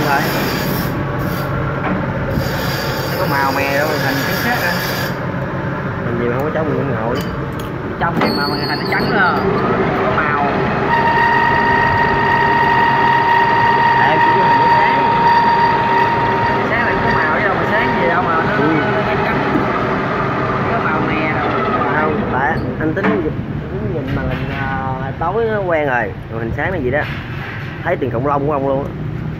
thôi. Có màu mè đâu, hình trắng khác á. Hình nhiều không có trống Nguyễn Ngội. Trong thì mà hình nó trắng rồi, có màu. Em chỉ có hình nó sáng. Sáng là có màu chứ đâu mà sáng gì đâu mà nó trắng. Có màu mè rồi. Không, tại anh tính nhìn màn hình tối nó quen rồi, màn hình sáng là gì đó. Thấy tiền khủng long của ông luôn á.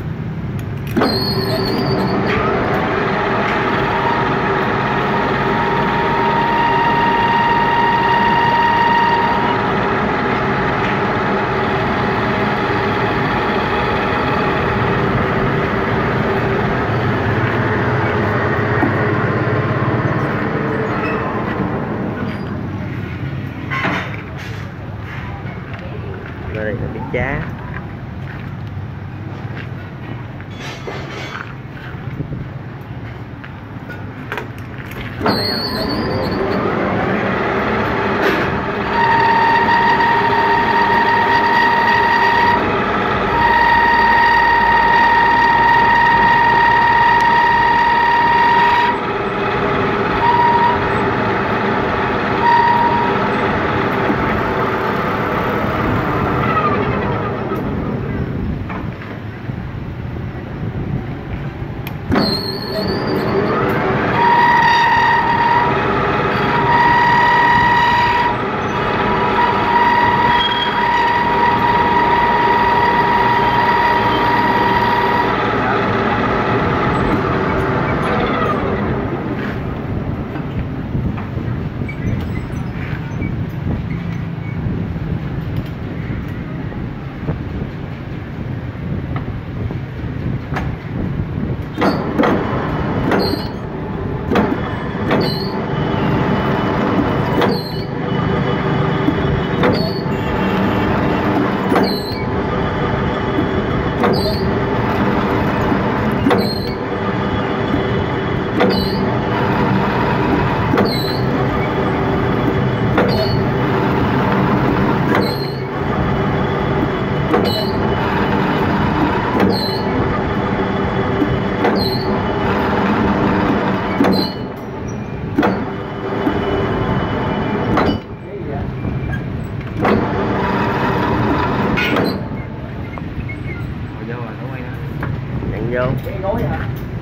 Đây là cái chá. Vô. Cái gối hả?